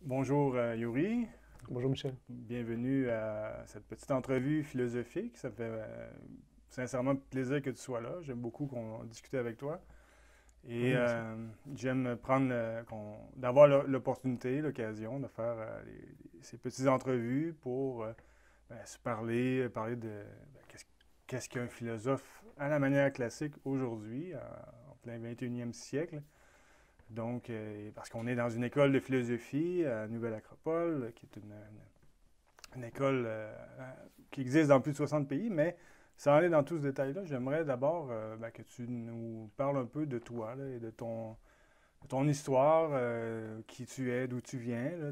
Bonjour Yuri, Bonjour Michel. bienvenue à cette petite entrevue philosophique. Ça fait sincèrement plaisir que tu sois là. J'aime beaucoup qu'on discute avec toi. Et Oui, merci. j'aime prendre d'avoir l'opportunité, l'occasion de faire ces petites entrevues pour se parler de qu'est-ce qu'un philosophe à la manière classique aujourd'hui, en plein 21e siècle. Donc, parce qu'on est dans une école de philosophie à Nouvelle-Acropole, qui est une école qui existe dans plus de 60 pays, mais sans aller dans tout ce détail-là, j'aimerais d'abord que tu nous parles un peu de toi là, et de ton histoire, qui tu es, d'où tu viens, là,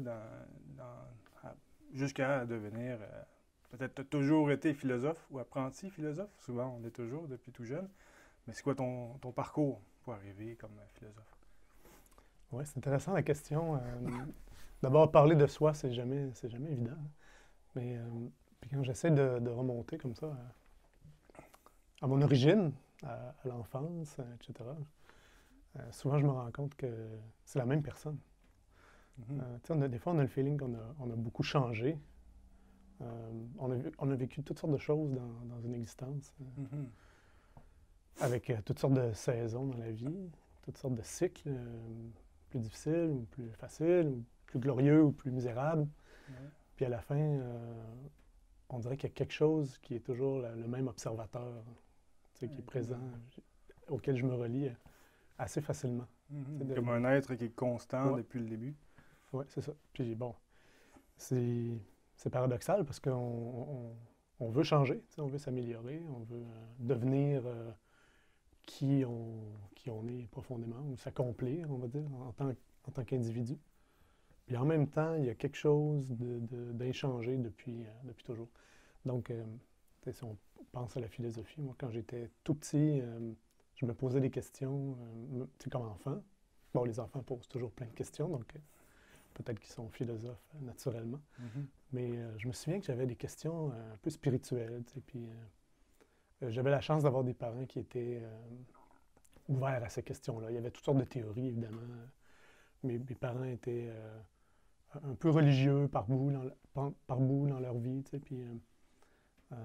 jusqu'à devenir, peut-être tu as toujours été philosophe ou apprenti philosophe, souvent on est toujours depuis tout jeune, mais c'est quoi ton parcours pour arriver comme philosophe? Oui, c'est intéressant la question. D'abord, parler de soi, c'est jamais évident. Mais puis quand j'essaie de remonter comme ça à mon origine, à l'enfance, etc., souvent je me rends compte que c'est la même personne. Mhm. Tu sais, des fois, on a le feeling qu'on a beaucoup changé. On a vécu toutes sortes de choses dans une existence, Mhm. avec toutes sortes de saisons dans la vie, toutes sortes de cycles. Plus difficile ou plus facile, ou plus glorieux ou plus misérable. Ouais. Puis à la fin, on dirait qu'il y a quelque chose qui est toujours le même observateur, tu sais, qui est présent, auquel je me relie assez facilement. Comme un être qui est constant Ouais, depuis le début. ouais, c'est ça. Puis bon, c'est c'est paradoxal parce qu'on on veut changer, tu sais, on veut s'améliorer, on veut devenir qui on est profondément, ou s'accomplir, on va dire, en tant qu'individu. Puis en même temps, il y a quelque chose d'inchangé depuis toujours. Donc, si on pense à la philosophie, moi, quand j'étais tout petit, je me posais des questions, tu sais, comme enfant. Bon, les enfants posent toujours plein de questions, donc peut-être qu'ils sont philosophes naturellement. Mhm. Mais je me souviens que j'avais des questions un peu spirituelles, tu sais, puis j'avais la chance d'avoir des parents qui étaient ouverts à ces questions-là. Il y avait toutes sortes de théories, évidemment. Mes parents étaient un peu religieux par bout dans leur vie, tu sais, puis euh,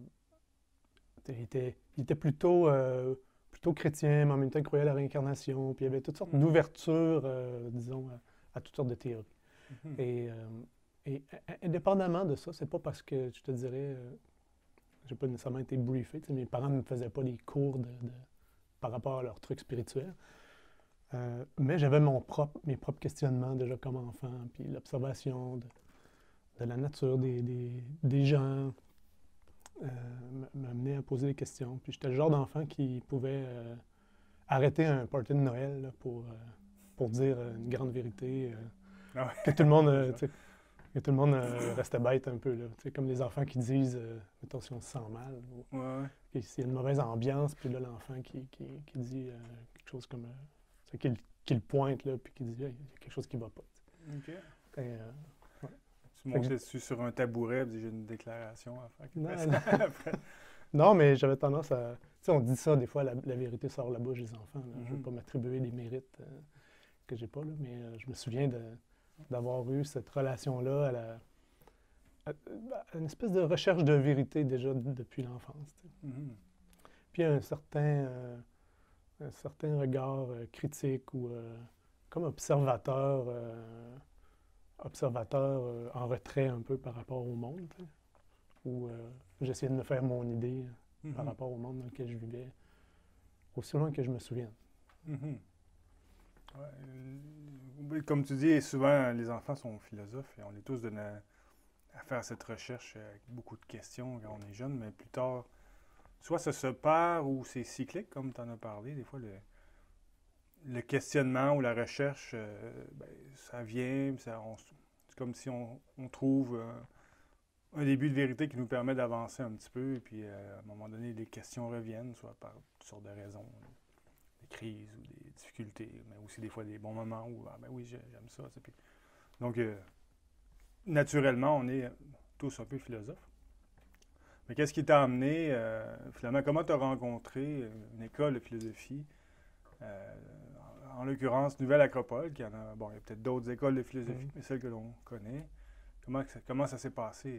il était plutôt chrétien, mais en même temps il croyait à la réincarnation, puis il y avait toutes sortes Mhm. d'ouvertures, disons, à toutes sortes de théories. Mhm. Et, euh, et indépendamment de ça, c'est pas parce que, je te dirais, j'ai pas nécessairement été briefé, tu sais, mes parents ne me faisaient pas des cours par rapport à leurs trucs spirituels. Mais j'avais mes propres questionnements déjà comme enfant, puis l'observation de la nature des gens m'amenait à poser des questions. Puis j'étais le genre d'enfant qui pouvait arrêter un party de Noël là, pour dire une grande vérité, Ah que ouais, tout le monde, c'est ça. tu sais, que tout le monde restait bête un peu. Là, tu sais, comme les enfants qui disent, mettons, si on se sent mal, ou Ouais, ouais. s'il y a une mauvaise ambiance, puis là, l'enfant qui dit quelque chose comme, tu sais, qui le pointe, là, puis qui dit, ah, il y a quelque chose qui va pas. OK. Et, ouais. Tu Fait que montais dessus sur un tabouret et j'ai une déclaration à faire quelque non, chose non, après. non, mais j'avais tendance à. Tu sais, on dit ça, des fois, la vérité sort de la bouche des enfants. Là. Je ne veux Mhm. pas m'attribuer des mérites que j'ai pas, là, mais je me souviens d'avoir eu cette relation-là à une espèce de recherche de vérité déjà depuis l'enfance. Tu sais. Mhm. Puis un certain regard critique ou comme observateur en retrait un peu par rapport au monde, tu sais, où j'essayais de me faire mon idée par Mhm. rapport au monde dans lequel je vivais, aussi loin que je me souvienne. Mhm. Ouais, oui, comme tu dis, souvent les enfants sont philosophes et on est tous donnés à faire cette recherche avec beaucoup de questions quand on est jeune, mais plus tard, soit ça se perd ou c'est cyclique, comme tu en as parlé. Des fois, le questionnement ou la recherche, ça vient, c'est comme si on trouve un début de vérité qui nous permet d'avancer un petit peu, et puis à un moment donné, les questions reviennent, soit par toutes sortes de raisons, des crises ou des difficultés, mais aussi des fois des bons moments où, ah ben oui, j'aime ça. Puis, donc, naturellement, on est tous un peu philosophes. Mais qu'est-ce qui t'a amené, finalement, comment tu as rencontré une école de philosophie euh, en l'occurrence, Nouvelle Acropole, qui en a, bon, il y a peut-être d'autres écoles de philosophie, mais celles que l'on connaît. Comment ça s'est passé?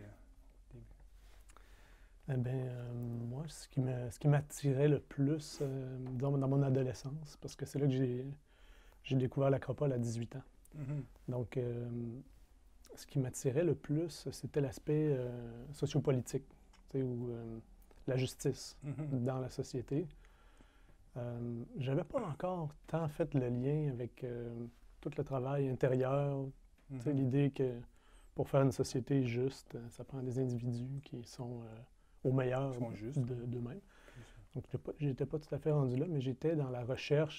Eh bien, moi, ce qui m'attirait le plus, disons, dans mon adolescence, parce que c'est là que j'ai découvert l'Acropole à 18 ans. Donc, ce qui m'attirait le plus, c'était l'aspect sociopolitique, tu sais, ou la justice dans la société. J'avais pas encore tant fait le lien avec tout le travail intérieur, tu sais, l'idée que pour faire une société juste, ça prend des individus qui sont au meilleur d'eux-mêmes. Donc, j'étais pas tout à fait rendu là, mais j'étais dans la recherche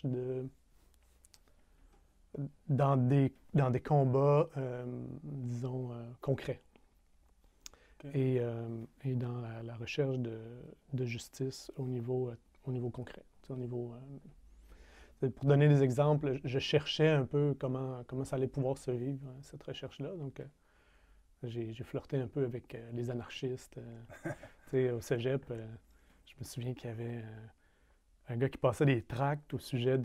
dans des combats, disons, concrets. Okay. Et dans la recherche de justice au niveau concret. Au niveau, pour donner des exemples, je cherchais un peu comment ça allait pouvoir se vivre, cette recherche-là. Donc, j'ai flirté un peu avec les anarchistes. Au cégep, je me souviens qu'il y avait un gars qui passait des tracts au sujet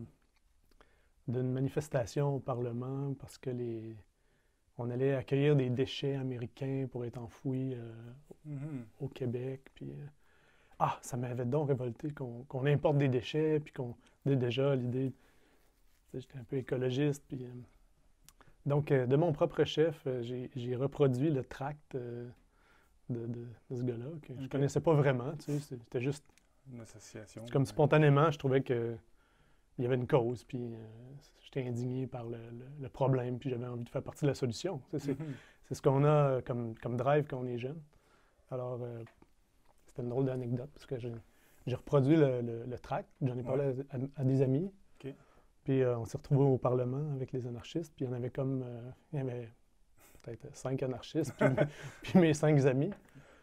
d'une manifestation au Parlement parce que on allait accueillir des déchets américains pour être enfouis au Québec. Puis, ça m'avait donc révolté qu'on importe des déchets, puis qu'on ait déjà l'idée. J'étais un peu écologiste. Puis, donc, de mon propre chef, j'ai reproduit le tract de ce gars-là, que je ne connaissais pas vraiment. C'était juste une association. Comme spontanément, je trouvais qu'il y avait une cause, puis j'étais indigné par le problème, puis j'avais envie de faire partie de la solution. C'est ce qu'on a comme drive quand on est jeune. Alors, c'était une drôle d'anecdote, parce que j'ai reproduit le tract, j'en ai parlé à des amis, puis on s'est retrouvés au Parlement avec les anarchistes, puis il y avait peut-être 5 anarchistes, puis mes 5 amis.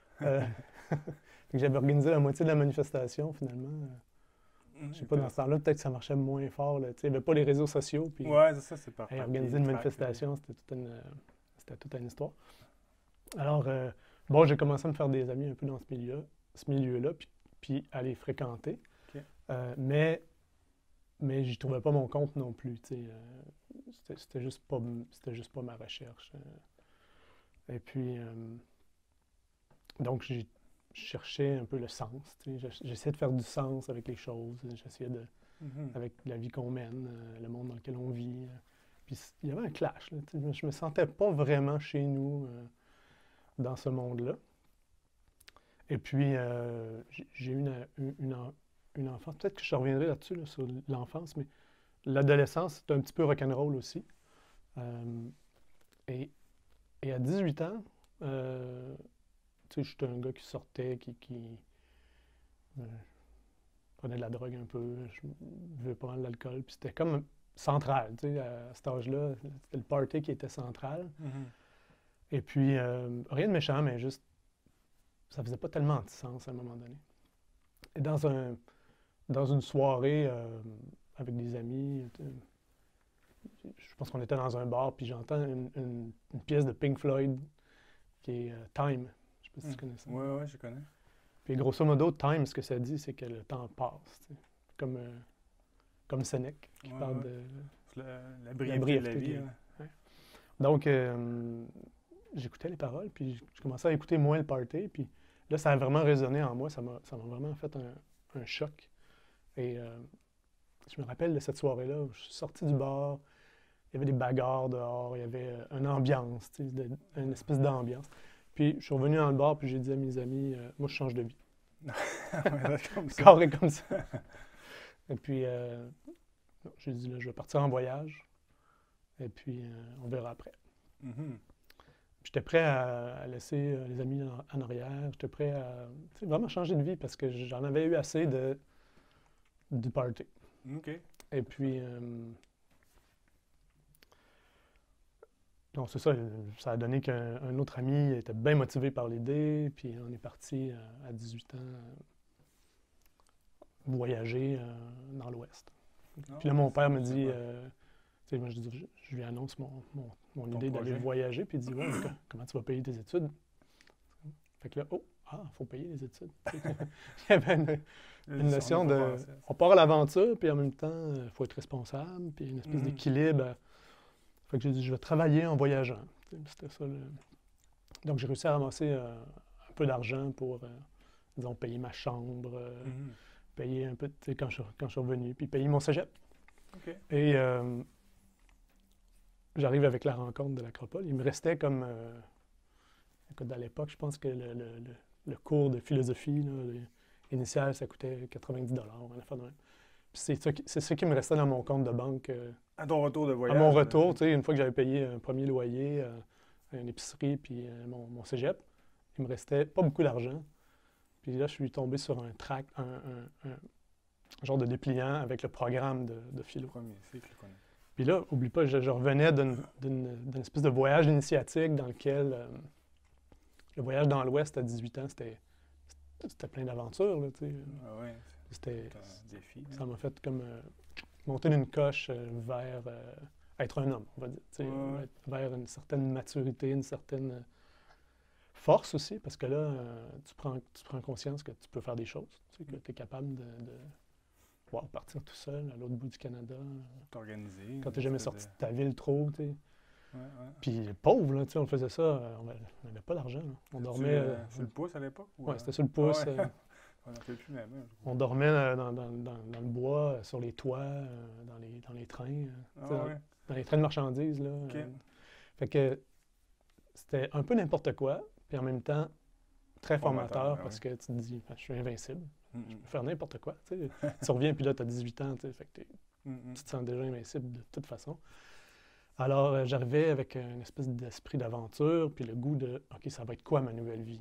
J'avais organisé la moitié de la manifestation, finalement. Je sais pas, dans ce temps-là, peut-être que ça marchait moins fort. Il n'y avait pas les réseaux sociaux. Puis, c'est parfait. Organiser une manifestation, c'était toute une histoire. Alors, j'ai commencé à me faire des amis un peu dans ce milieu-là, puis à les fréquenter. Okay. Mais j'y trouvais pas mon compte non plus. C'était juste pas ma recherche. Et puis, donc, j'ai cherchais un peu le sens. J'essayais de faire du sens avec les choses. J'essayais avec la vie qu'on mène, le monde dans lequel on vit. Puis il y avait un clash. Là, je me sentais pas vraiment chez nous dans ce monde-là. Et puis, j'ai eu une enfance. Peut-être que je reviendrai là-dessus, là, sur l'enfance, mais l'adolescence, c'est un petit peu rock'n'roll aussi. Et à 18 ans, j'étais un gars qui sortait, qui prenait de la drogue un peu, je buvais pas mal d'alcool. Puis c'était comme central, à cet âge-là. C'était le party qui était central. Et puis, rien de méchant, mais juste, ça faisait pas tellement de sens à un moment donné. Et dans une soirée avec des amis, je pense qu'on était dans un bar, puis j'entends une pièce de Pink Floyd qui est Time. Je sais pas si tu connais ça. Oui, je connais. Puis grosso modo, Time, ce que ça dit, c'est que le temps passe. Comme Sénèque, qui parle de la brièveté de la vie. Donc, j'écoutais les paroles, puis je commençais à écouter moins le party, puis là, ça a vraiment résonné en moi, ça m'a vraiment fait un choc. Et je me rappelle de cette soirée-là où je suis sorti du bar, il y avait des bagarres dehors, il y avait une ambiance, une espèce d'ambiance. Puis je suis revenu dans le bar, puis j'ai dit à mes amis, moi je change de vie. Carré comme ça. Et puis, j'ai dit, là, je vais partir en voyage, et puis on verra après. J'étais prêt à laisser les amis en arrière, j'étais prêt à vraiment changer de vie parce que j'en avais eu assez du party. Et puis, donc c'est ça, ça a donné qu'un autre ami était bien motivé par l'idée, puis on est parti à 18 ans voyager dans l'Ouest. Puis là, mon père me dit, moi je lui annonce mon idée d'aller voyager, puis il dit, ouais, comment tu vas payer tes études? Fait que là, ah, il faut payer les études. Il y avait une notion On a pas de, pensé à ça. on part à l'aventure, puis en même temps, il faut être responsable, puis une espèce d'équilibre. Fait que j'ai dit, je vais travailler en voyageant. C'était ça. Donc, j'ai réussi à ramasser un peu d'argent pour, disons, payer ma chambre, payer un peu, tu sais, quand je suis revenu, puis payer mon cégep. OK. Et j'arrive avec la rencontre de l'Acropole. Il me restait comme, écoute, à l'époque, je pense que le cours de philosophie là, initial, ça coûtait 90 $, une affaire de même. Puis c'est ça qui me restait dans mon compte de banque. À ton retour de À voyage? mon retour, tu sais, une fois que j'avais payé un premier loyer, une épicerie, puis mon cégep, il me restait pas beaucoup d'argent. Puis là, je suis tombé sur un tract, un genre de dépliant avec le programme de philo. Premier cycle qu'on a. Puis là, oublie pas, je revenais d'une espèce de voyage initiatique dans lequel le voyage dans l'Ouest à 18 ans, c'était plein d'aventures, là, tu sais. Ah ouais, C'était, c'est un défi. ça m'a fait comme monter d'une coche vers être un homme, on va dire. Tu sais, Ouais. vers une certaine maturité, une certaine force aussi, parce que là, tu prends conscience que tu peux faire des choses, tu sais, que tu es capable de pouvoir partir tout seul à l'autre bout du Canada. T'organiser. Quand tu n'es jamais sorti de ta ville trop, tu sais. Ouais. Puis pauvre, là, tu sais, on faisait ça, on n'avait pas d'argent, là. On dormait... Sur le pouce à l'époque? Oui, c'était sur le pouce. Ah ouais. On n'en fait plus même. On dormait dans le bois, sur les toits, dans les trains, Ah ouais. dans les trains de marchandises, là. OK. Fait que c'était un peu n'importe quoi, puis en même temps très formateur, ah parce que tu te dis, je suis invincible, Mm, je peux faire n'importe quoi, tu sais. Tu reviens, puis là, tu as 18 ans, tu sais, fait que tu te sens déjà invincible de toute façon. Alors, j'arrivais avec une espèce d'esprit d'aventure, puis le goût de, OK, ça va être quoi ma nouvelle vie?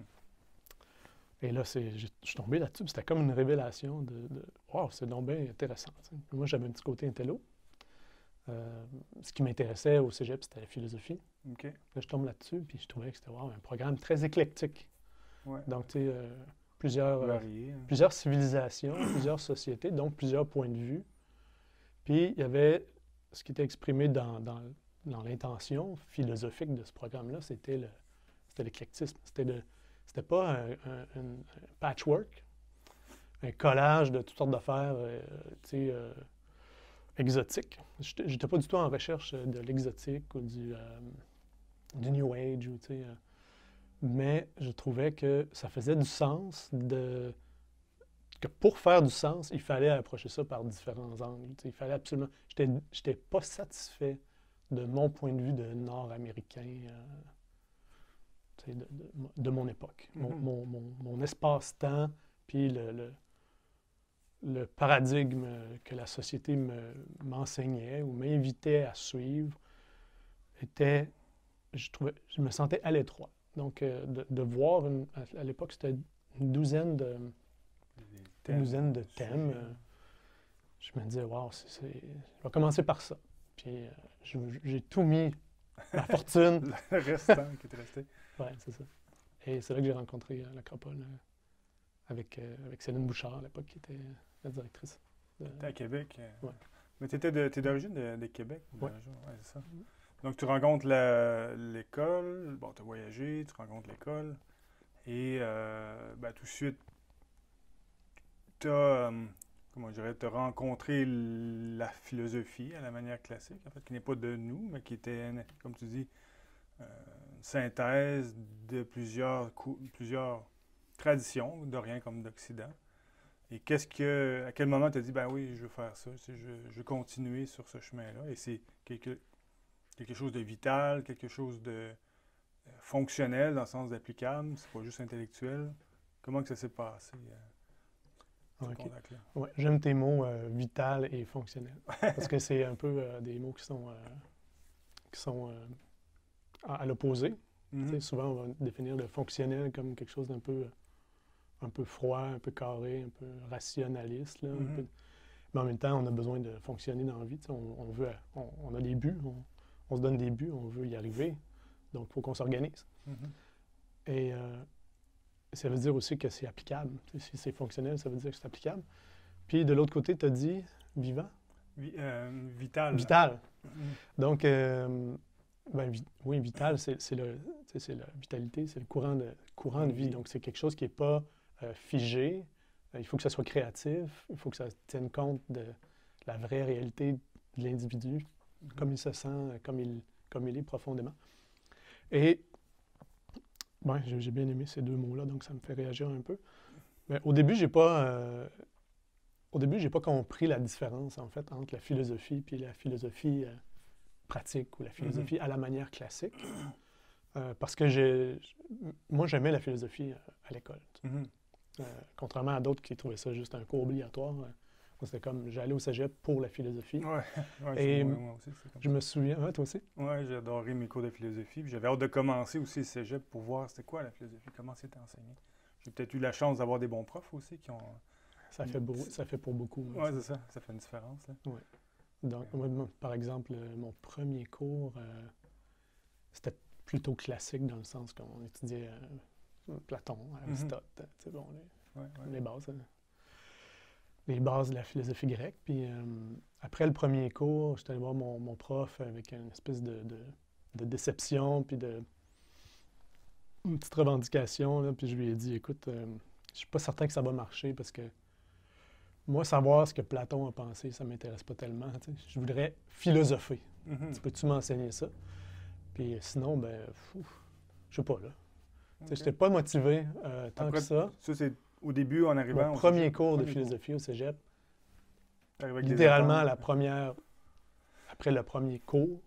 Et là, je suis tombé là-dessus, puis c'était comme une révélation de wow, c'est donc bien intéressant. Tu sais. Moi, j'avais un petit côté intello. Ce qui m'intéressait au cégep, c'était la philosophie. OK. Là, je tombe là-dessus, puis je trouvais que c'était wow, un programme très éclectique. Ouais. Donc, tu sais, Varié. plusieurs civilisations, plusieurs sociétés, donc plusieurs points de vue. Puis, il y avait ce qui était exprimé dans l'intention philosophique de ce programme-là, c'était l'éclectisme. C'était pas un patchwork, un collage de toutes sortes d'affaires, tu sais, exotiques. Je n'étais pas du tout en recherche de l'exotique ou du New Age, ou, tu sais, mais je trouvais que ça faisait du sens que pour faire du sens, il fallait approcher ça par différents angles. Tu sais, il fallait absolument... J'étais pas satisfait de mon point de vue de Nord-Américain, tu sais, de mon époque. Mon espace-temps, puis le paradigme que la société m'enseignait ou m'invitait à suivre était... Je me sentais à l'étroit. Donc, de voir, à l'époque, c'était une douzaine de thèmes. Je me disais, wow, je vais commencer par ça. Puis, j'ai tout mis, ma fortune. Le restant qui est resté. Oui, c'est ça. Et c'est là que j'ai rencontré l'Acropole avec Céline Bouchard, à l'époque, qui était la directrice. T'es à Québec. Ouais. Mais t'es d'origine de Québec? Oui. Ouais, c'est ça. Donc, tu rencontres l'école, bon, tu as voyagé, tu rencontres l'école, et tout de suite, tu as, comment je dirais, t'as rencontré la philosophie à la manière classique, en fait, qui n'est pas de nous, mais qui était, comme tu dis, une synthèse de plusieurs traditions, d'Orient comme d'Occident. Et à quel moment tu as dit, ben oui, je veux faire ça, je veux continuer sur ce chemin-là, et c'est quelque chose de vital, quelque chose de fonctionnel dans le sens d'applicable, c'est pas juste intellectuel. Comment que ça s'est passé, ce contact-là? Ouais, j'aime tes mots vital et fonctionnel, parce que c'est un peu des mots qui sont à l'opposé. Souvent, on va définir le fonctionnel comme quelque chose d'un peu froid, un peu carré, un peu rationaliste, là, mais en même temps, on a besoin de fonctionner dans la vie. On a des buts, on se donne des buts, on veut y arriver. Donc, il faut qu'on s'organise. Et ça veut dire aussi que c'est applicable. Si c'est fonctionnel, ça veut dire que c'est applicable. Puis, de l'autre côté, tu as dit vivant? Vital. Vital. Donc, Oui, vital, c'est la vitalité, c'est le courant de vie. Oui. Donc, c'est quelque chose qui n'est pas figé. Il faut que ça soit créatif. Il faut que ça tienne compte de la vraie réalité de l'individu, comme il se sent, comme il est profondément. Et j'ai bien aimé ces deux mots-là, donc ça me fait réagir un peu. Mais au début, j'ai pas compris la différence, en fait, entre la philosophie et la philosophie pratique ou la philosophie à la manière classique. Parce que moi, j'aimais la philosophie à l'école. Contrairement à d'autres qui trouvaient ça juste un cours obligatoire. Moi, c'était comme, j'allais au cégep pour la philosophie. Ouais, Et moi aussi, c'est comme je ça. me souviens, toi aussi? Ouais, j'ai adoré mes cours de philosophie. Puis j'avais hâte de commencer aussi le cégep pour voir c'était quoi la philosophie, comment c'était enseigné. J'ai peut-être eu la chance d'avoir des bons profs aussi qui ont... Ça fait pour beaucoup. Ouais, c'est ça. Ça fait une différence. Là. Ouais. Donc, moi, par exemple, mon premier cours, c'était plutôt classique dans le sens qu'on étudiait Platon, Aristote, les bases. Les bases de la philosophie grecque. Puis après le premier cours, j'étais allé voir mon prof avec une espèce de déception, puis une petite revendication. Là, puis je lui ai dit, écoute, je suis pas certain que ça va marcher parce que moi, savoir ce que Platon a pensé, ça m'intéresse pas tellement. T'sais. Je voudrais philosopher. Peux-tu m'enseigner ça? Puis sinon, je sais pas, là. Okay. Je n'étais pas motivé tant après, que ça. Ça, c'est au début, en arrivant... Mon premier cours de philosophie au cégep, littéralement, après le premier cours,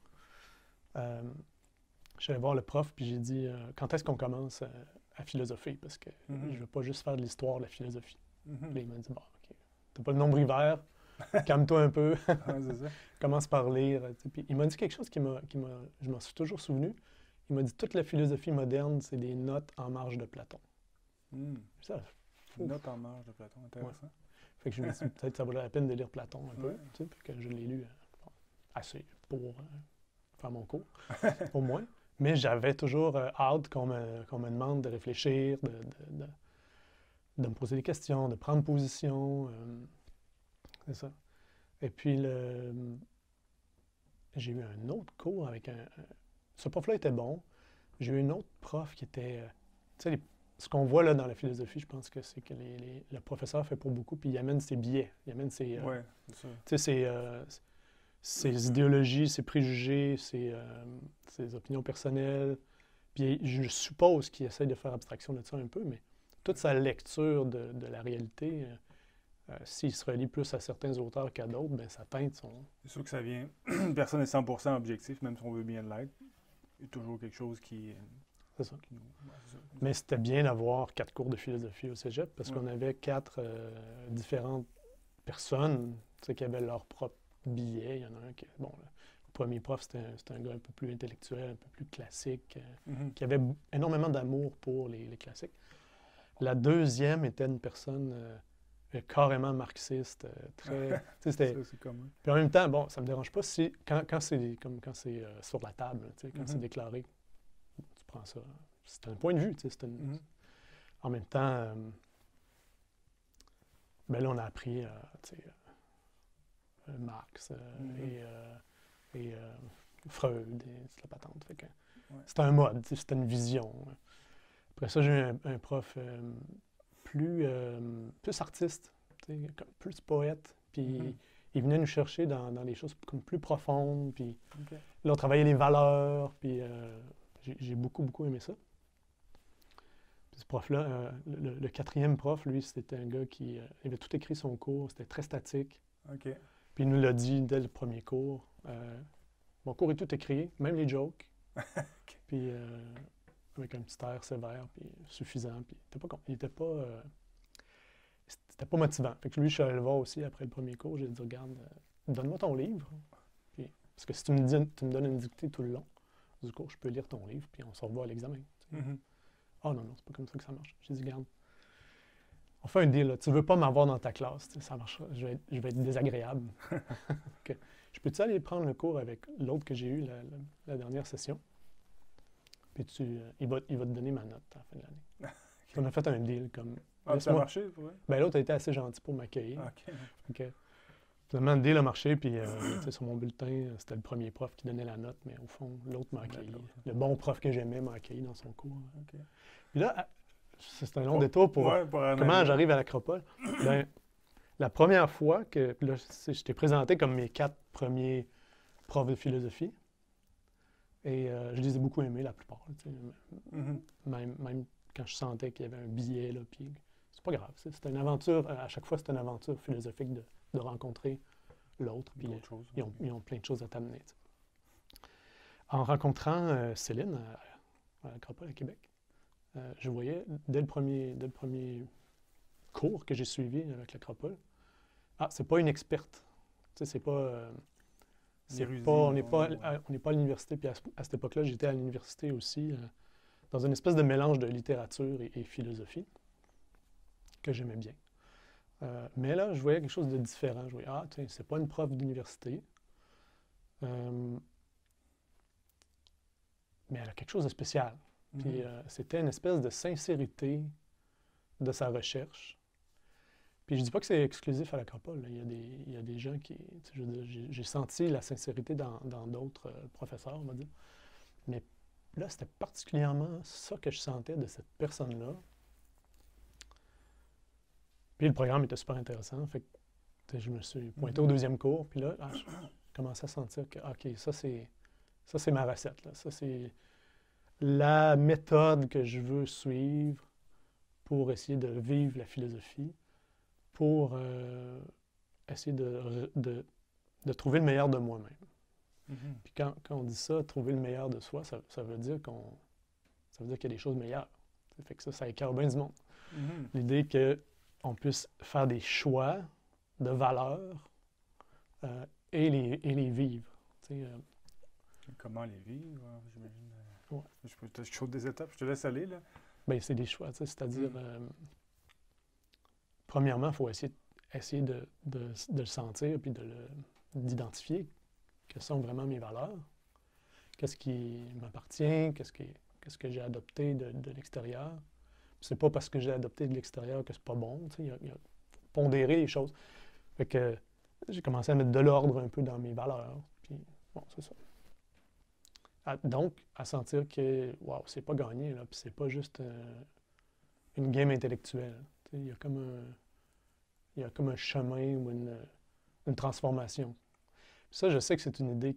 je suis allé voir le prof, puis j'ai dit, quand est-ce qu'on commence à philosopher? Parce que je ne veux pas juste faire de l'histoire de la philosophie. Puis il m'a dit, OK, t'as pas le nombril vert, calme-toi un peu, commence par lire. Puis il m'a dit quelque chose je m'en suis toujours souvenu. Il m'a dit, toute la philosophie moderne, c'est des notes en marge de Platon. Ça, notes en marge de Platon, intéressant. Ouais. Fait que je me suis dit, peut-être ça vaudrait la peine de lire Platon un peu, puis que je l'ai lu assez pour faire mon cours, au moins. Mais j'avais toujours hâte qu'on me demande de réfléchir, de me poser des questions, de prendre position. C'est ça. Et puis, j'ai eu un autre cours avec ce prof-là était bon. J'ai eu un autre prof qui était... tu sais, ce qu'on voit là dans la philosophie, je pense que c'est que le professeur fait pour beaucoup, puis il amène ses biais. Il amène ses... c'est ça. Ses idéologies, ses préjugés, ses opinions personnelles. Puis je suppose qu'il essaie de faire abstraction de ça un peu, mais toute sa lecture de la réalité, s'il se relie plus à certains auteurs qu'à d'autres, bien, ça teinte son... C'est sûr que ça vient... Personne n'est 100% objectif, même si on veut bien l'être. Il y a toujours quelque chose qui... C'est ça. Mais c'était bien d'avoir 4 cours de philosophie au cégep, parce qu'on avait 4 différentes personnes qui avaient leur propre billet. Il y en a un qui... Bon, le premier prof, c'était un gars un peu plus intellectuel, un peu plus classique, qui avait énormément d'amour pour les classiques. La deuxième était une personne carrément marxiste, très... c'était... c'est commun. Puis en même temps, bon, ça me dérange pas si... Quand c'est sur la table, quand c'est déclaré, tu prends ça. C'est un point de vue, En même temps, là, on a appris, Marx et Freud, et la patente. Fait que c'était un mode, c'était une vision. Après ça, j'ai eu un prof plus artiste, plus poète, puis il venait nous chercher dans des choses comme plus profondes, puis là, on travaillait les valeurs, puis j'ai beaucoup aimé ça. Puis ce prof-là, le quatrième prof, lui, c'était un gars qui avait tout écrit son cours, c'était très statique. Puis il nous l'a dit dès le premier cours. Mon cours est tout écrit, même les jokes. Puis avec un petit air sévère, puis suffisant. Puis c'était pas motivant. Fait que lui, je suis allé le voir aussi après le premier cours. J'ai dit, regarde, donne-moi ton livre. Puis, parce que si tu me donnes une dictée tout le long du cours, je peux lire ton livre, puis on se revoit à l'examen. Ah non, c'est pas comme ça que ça marche. J'ai dit, regarde, on fait un deal, là. Tu veux pas m'avoir dans ta classe, ça marchera. Je vais être désagréable. Okay. Je peux-tu aller prendre le cours avec l'autre que j'ai eu la dernière session? Puis il va te donner ma note à la fin de l'année. On a fait un deal comme... ça a marché, pour vrai? Ben, l'autre a été assez gentil pour m'accueillir. Okay. Finalement, le deal a marché, puis tu sais, sur mon bulletin, c'était le premier prof qui donnait la note, mais au fond, l'autre m'a accueilli. Le bon prof que j'aimais m'a accueilli dans son cours. OK. Puis là, c'est un long détour pour pour en comment arriver. j'arrive à l'Acropole. Ben, la première fois que puis là, je t'ai présenté comme mes 4 premiers profs de philosophie, et je les ai beaucoup aimés, la plupart. Tu sais, Mhm. même quand je sentais qu'il y avait un billet, là, puis c'est pas grave. C'est une aventure, à chaque fois, c'est une aventure philosophique de rencontrer l'autre, puis D'autres choses. ils ont plein de choses à t'amener. Tu sais. En rencontrant Céline à l'Acropole à Québec, je voyais dès le premier cours que j'ai suivi avec l'Acropole, c'est pas une experte. Tu sais, c'est pas. Érudit, on n'est pas, ouais. on n'est pas à l'université. Puis à cette époque-là, j'étais à l'université aussi, dans une espèce de mélange de littérature et philosophie que j'aimais bien. Mais là, je voyais quelque chose de différent. Je voyais, tiens, c'est pas une prof d'université. Mais elle a quelque chose de spécial. Puis c'était une espèce de sincérité de sa recherche. Puis je dis pas que c'est exclusif à l'Acropole. Il y a des gens qui... Je veux dire, j'ai senti la sincérité dans d'autres professeurs, on va dire. Mais là, c'était particulièrement ça que je sentais de cette personne-là. Puis le programme était super intéressant. Fait que je me suis pointé au deuxième cours. Puis là, je commençais à sentir que, OK, ça c'est ma recette. Là. Ça, c'est la méthode que je veux suivre pour essayer de vivre la philosophie, pour essayer de trouver le meilleur de moi-même. Mhm. Puis quand on dit ça, trouver le meilleur de soi, ça veut dire qu'il y a des choses meilleures. Ça fait que ça écarte bien du monde. Mhm. L'idée qu'on puisse faire des choix de valeurs et les vivre. Comment les vivre, j'imagine. Ouais. Je saute des étapes, je te laisse aller, là. Bien, c'est des choix, c'est-à-dire, premièrement, il faut essayer de le sentir puis d'identifier quelles sont vraiment mes valeurs, qu'est-ce qui m'appartient, qu'est-ce que j'ai adopté de l'extérieur. C'est pas parce que j'ai adopté de l'extérieur que c'est pas bon, il y a pondérer les choses. Fait que j'ai commencé à mettre de l'ordre un peu dans mes valeurs, puis bon, c'est ça. Donc, à sentir que, wow, c'est pas gagné, là, puis c'est pas juste une game intellectuelle. Il y a comme un chemin ou une transformation. Puis ça, je sais que c'est une idée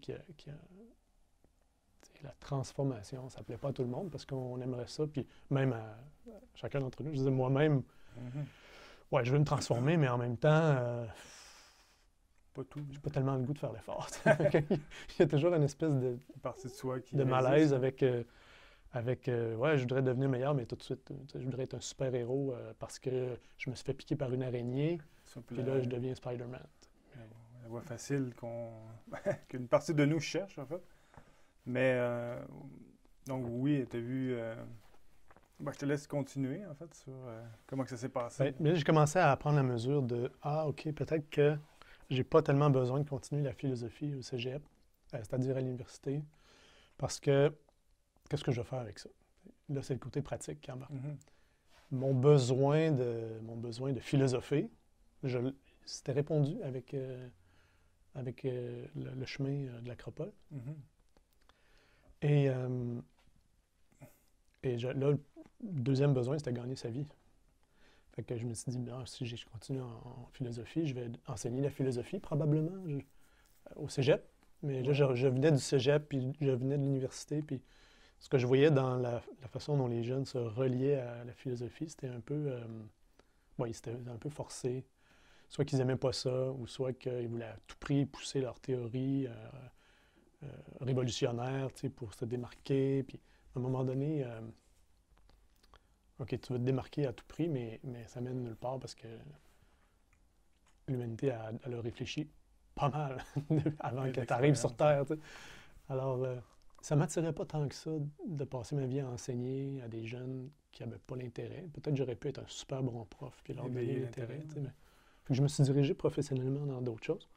la transformation, ça ne plaît pas à tout le monde parce qu'on aimerait ça, puis même à chacun d'entre nous, je disais moi-même, ouais, je veux me transformer, mais en même temps, pas tout. J'ai pas tellement le goût de faire l'effort. Il y a toujours une espèce de partie de soi qui de malaise avec ouais, je voudrais devenir meilleur, mais tout de suite, je voudrais être un super-héros parce que je me suis fait piquer par une araignée, puis là, je deviens Spider-Man. La voie facile qu'une partie de nous cherche, en fait. Mais, donc oui, tu as vu... je te laisse continuer, en fait, sur comment que ça s'est passé. Mais j'ai commencé à prendre la mesure de « Ah, OK, peut-être que j'ai pas tellement besoin de continuer la philosophie au cégep, c'est-à-dire à l'université, parce que qu'est-ce que je vais faire avec ça? » Là, c'est le côté pratique qui embarque. Mon besoin de philosopher, c'était répondu avec le chemin de l'Acropole. Et là, le deuxième besoin, c'était gagner sa vie. Fait que je me suis dit, si je continue en philosophie, je vais enseigner la philosophie, probablement, au cégep. Mais là, je venais du cégep, puis je venais de l'université, puis ce que je voyais dans la façon dont les jeunes se reliaient à la philosophie, c'était un peu... c'était un peu forcé. Soit qu'ils n'aimaient pas ça, ou soit qu'ils voulaient à tout prix pousser leur théorie révolutionnaire, pour se démarquer. Puis à un moment donné, OK, tu veux te démarquer à tout prix, mais ça mène nulle part parce que l'humanité, elle a réfléchi pas mal avant que tu arrives sur Terre. T'sais. Alors, ça ne m'attirait pas tant que ça de passer ma vie à enseigner à des jeunes qui n'avaient pas l'intérêt. Peut-être que j'aurais pu être un super bon prof puis leur donner l'intérêt. Mais... je me suis dirigé professionnellement dans d'autres choses.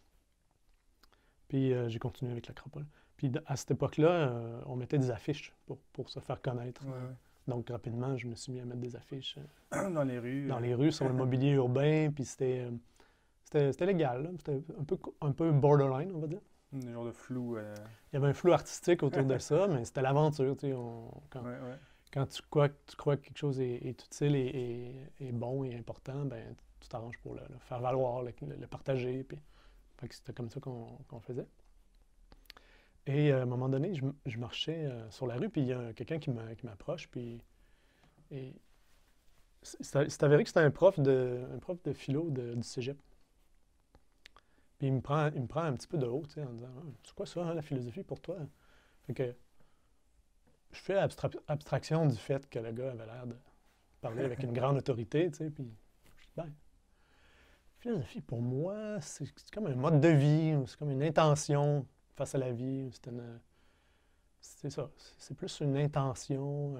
Puis j'ai continué avec l'Acropole. Puis à cette époque-là, on mettait des affiches pour se faire connaître. Donc rapidement, je me suis mis à mettre des affiches dans les rues. Dans les rues, sur le mobilier urbain. Puis c'était C'était légal, là. C'était un peu borderline, on va dire. Un genre de flou. Il y avait un flou artistique autour de ça, mais c'était l'aventure, tu sais. Ouais. Quand tu crois que quelque chose est utile et bon et important, ben tu t'arranges pour le faire valoir, le partager. Puis, fait que c'était comme ça qu'on faisait. Et à un moment donné, je marchais sur la rue, puis il y a quelqu'un qui m'approche, puis et c'est avéré que c'était un prof de philo du cégep. Puis il me prend un petit peu de haut, tu sais, en disant ah, c'est quoi ça, hein, la philosophie pour toi? Fait que je fais abstraction du fait que le gars avait l'air de parler avec une grande autorité, tu sais, puis je dis ben, philosophie pour moi, c'est comme un mode de vie, c'est comme une intention face à la vie, c'est ça, c'est plus une intention,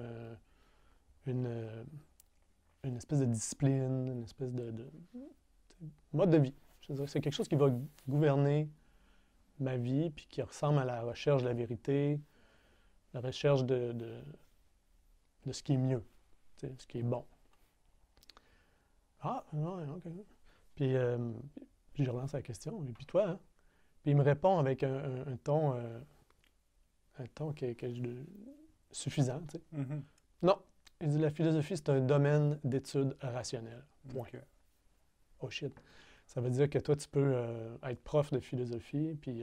une espèce de discipline, une espèce de mode de vie. Je veux dire, c'est quelque chose qui va gouverner ma vie, puis qui ressemble à la recherche de la vérité, la recherche de ce qui est mieux, ce qui est bon. Ah, ouais, OK. Puis je relance la question. Et puis toi, hein? Puis il me répond avec un ton suffisant, tu sais. Mm-hmm. Non, il dit la philosophie, c'est un domaine d'études rationnelles. Point. Okay. Oh shit. Ça veut dire que toi, tu peux être prof de philosophie, puis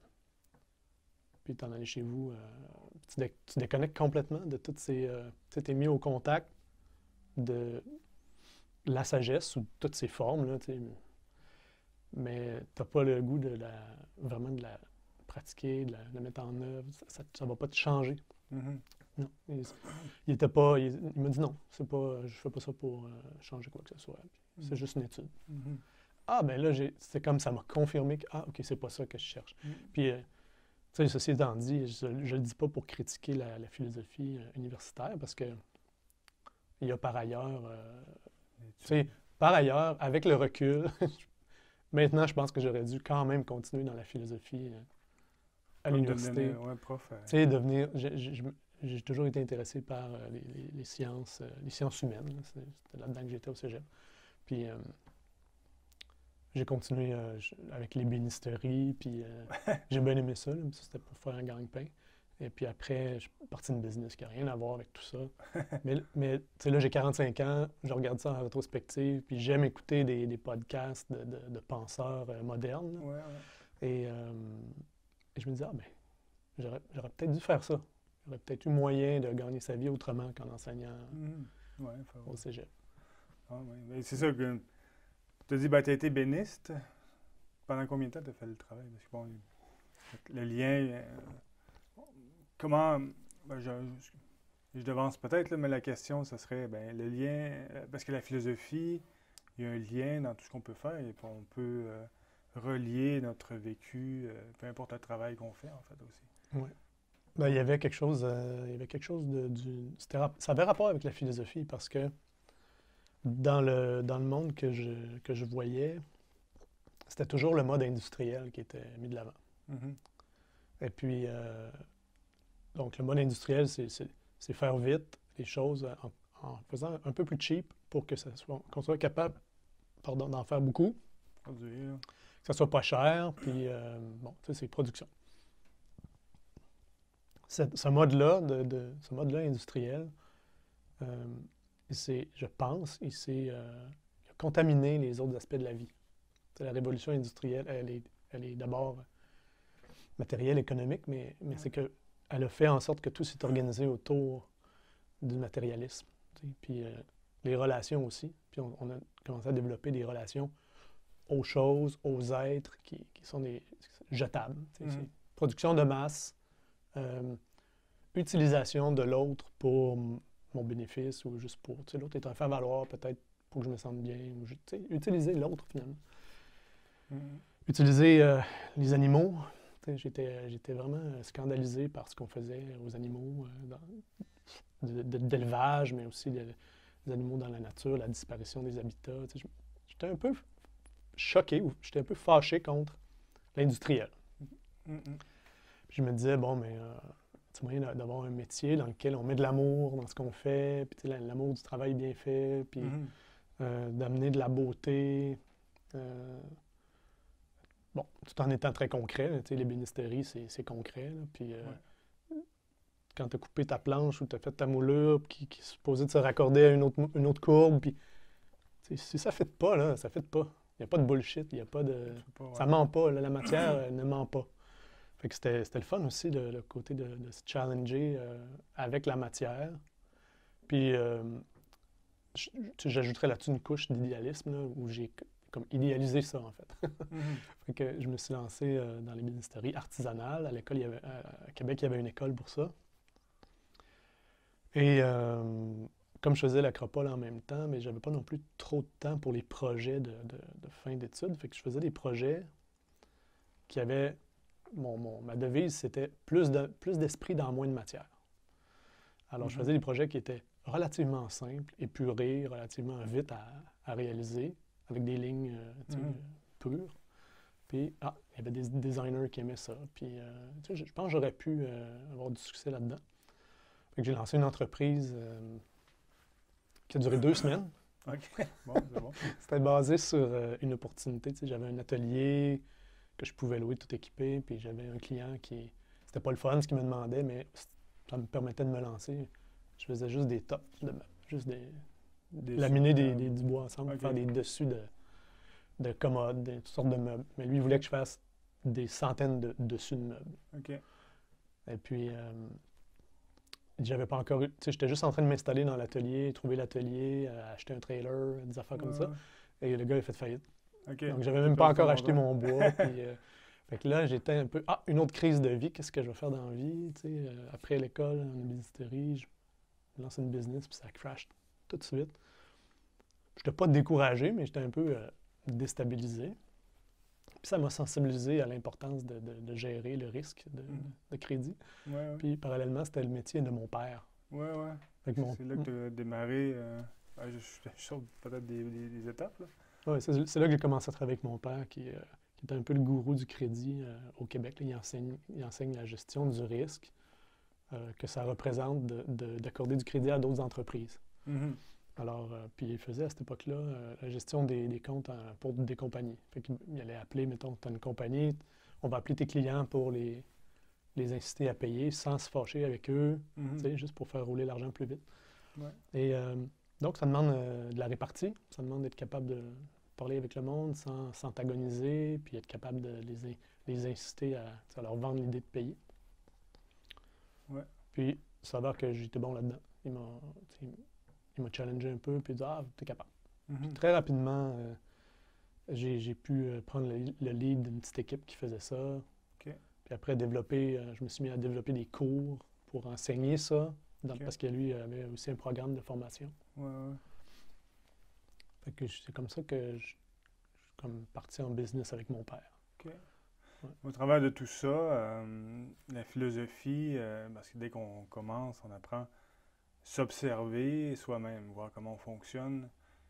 t'en aller chez vous. Tu déconnectes complètement de toutes ces... tu t'es mis au contact de la sagesse sous toutes ses formes, là, mais tu n'as pas le goût vraiment de la pratiquer, de la mettre en œuvre. Ça ne va pas te changer. Mm-hmm. Non. Il était pas... Il m'a dit non, je ne fais pas ça pour changer quoi que ce soit. C'est juste une étude. Mm-hmm. Ah, ben là, c'est comme ça m'a confirmé que, ah, OK, c'est pas ça que je cherche. Mm-hmm. Puis, tu sais, ceci étant dit, je le dis pas pour critiquer la philosophie universitaire, parce que il y a par ailleurs, tu sais, par ailleurs, avec le recul, maintenant, je pense que j'aurais dû quand même continuer dans la philosophie à l'université. Ouais, prof. Tu sais, devenir, j'ai toujours été intéressé par les sciences humaines. C'était là-dedans que j'étais au cégep. Puis, j'ai continué avec l'ébénisterie, puis j'ai bien aimé ça, là, mais ça, c'était pour faire un gagne-pain. Et puis après, je suis parti d'une business qui n'a rien à voir avec tout ça. mais tu sais, là, j'ai 45 ans, je regarde ça en rétrospective, puis j'aime écouter des podcasts de penseurs modernes. Ouais. Et je me dis, ah ben, j'aurais peut-être dû faire ça. J'aurais peut-être eu moyen de gagner sa vie autrement qu'en enseignant au cégep. Ah, oui. Mais c'est ça que... Tu as dit, ben, tu as été béniste. Pendant combien de temps tu as fait le travail? Parce que, bon, le lien... comment... Ben, je devance peut-être, là, mais la question, ce serait, ben, le lien... parce que la philosophie, il y a un lien dans tout ce qu'on peut faire et on peut relier notre vécu, peu importe le travail qu'on fait, en fait, aussi. Oui. Ben, il y avait quelque chose ça avait rapport avec la philosophie, parce que dans le monde que je voyais, c'était toujours le mode industriel qui était mis de l'avant. Mm-hmm. Et puis, donc le mode industriel, c'est faire vite les choses en faisant un peu plus cheap pour qu'on soit capable d'en faire beaucoup, Produire. que ça soit pas cher, puis bon, ça c'est production. Ce mode-là, ce mode-là industriel, je pense, il a contaminé les autres aspects de la vie. T'sais, la révolution industrielle, elle est d'abord matérielle, économique, mais c'est qu'elle a fait en sorte que tout s'est organisé autour du matérialisme. Puis les relations aussi. Puis on a commencé à développer des relations aux choses, aux êtres qui sont jetables. C'est production de masse, utilisation de l'autre pour mon bénéfice ou juste pour... L'autre est un faire-valoir, peut-être pour que je me sente bien. Ou, utiliser l'autre, finalement. Utiliser les animaux. J'étais vraiment scandalisé par ce qu'on faisait aux animaux, d'élevage, mais aussi des animaux dans la nature, la disparition des habitats. J'étais un peu choqué, ou j'étais un peu fâché contre l'industriel. Je me disais, bon, mais c'est moyen d'avoir un métier dans lequel on met de l'amour dans ce qu'on fait, puis l'amour du travail bien fait, puis d'amener de la beauté, bon, tout en étant très concret, là, tu sais, l'ébénisterie, c'est concret. Là, puis quand tu as coupé ta planche ou tu as fait ta moulure qui est supposée de se raccorder à une autre courbe, puis si ça ne fit pas, là, ça ne fit pas. Il n'y a pas de bullshit, il y a pas de... Ça ment pas, là, la matière ne ment pas. Fait que c'était le fun aussi, le côté de se challenger avec la matière. Puis j'ajouterais là-dessus une couche d'idéalisme, là, où j'ai comme idéalisé ça, en fait. Fait que je me suis lancé dans l'ébénisterie artisanale. À l'école, à Québec, il y avait une école pour ça. Et comme je faisais l'acropole en même temps, mais j'avais pas non plus trop de temps pour les projets de fin d'études. Fait que je faisais des projets qui avaient... ma devise, c'était plus d'esprit dans moins de matière. Alors, je faisais des projets qui étaient relativement simples, épurés, relativement vite à réaliser, avec des lignes pures. Puis, il y avait des designers qui aimaient ça. Puis, je pense que j'aurais pu avoir du succès là-dedans. Fait que j'ai lancé une entreprise qui a duré 2 semaines. OK, bon, c'est bon. C'était basé sur une opportunité. J'avais un atelier que je pouvais louer tout équipé, puis j'avais un client qui... C'était pas le fun ce qu'il me demandait, mais ça me permettait de me lancer. Je faisais juste des tops de meubles, juste laminer du bois ensemble, pour faire des dessus de commodes, toutes sortes de meubles. Mais lui, il voulait que je fasse des centaines de dessus de meubles. OK. Et puis, j'avais pas encore eu... J'étais juste en train de m'installer dans l'atelier, trouver l'atelier, acheter un trailer, des affaires comme ça. Et le gars, il a fait faillite. Okay. Donc, j'avais même pas encore acheté mon bois. Puis, fait que là, j'étais un peu... une autre crise de vie. Qu'est-ce que je vais faire dans la vie? Après l'école, en ébénisterie, je lance une business, puis ça crash tout de suite. Je n'étais pas découragé, mais j'étais un peu déstabilisé. Puis ça m'a sensibilisé à l'importance de gérer le risque de crédit. Ouais. Puis parallèlement, c'était le métier de mon père. Ouais. C'est là que tu as démarré... je saute peut-être des étapes, là. Oui, c'est là que j'ai commencé à travailler avec mon père, qui est un peu le gourou du crédit au Québec. Là, il enseigne la gestion du risque que ça représente d'accorder du crédit à d'autres entreprises. Alors, puis il faisait à cette époque-là la gestion des comptes pour des compagnies. Fait qu'il allait appeler, mettons, tu as une compagnie, on va appeler tes clients pour les inciter à payer sans se fâcher avec eux, juste pour faire rouler l'argent plus vite. Ouais. Et donc, ça demande de la répartie, ça demande d'être capable de parler avec le monde sans s'antagoniser, puis être capable de les inciter à leur vendre l'idée de payer. Ouais. Puis, ça va que j'étais bon là-dedans. Il m'a challengé un peu, puis il dit « Ah, t'es capable. Puis très rapidement, j'ai pu prendre le lead d'une petite équipe qui faisait ça. Okay. Puis après, je me suis mis à développer des cours pour enseigner ça, parce que lui avait aussi un programme de formation. Ouais. Fait que c'est comme ça que je suis comme parti en business avec mon père. OK. Ouais. Au travers de tout ça, la philosophie, parce que dès qu'on commence, on apprend à s'observer soi-même, voir comment on fonctionne.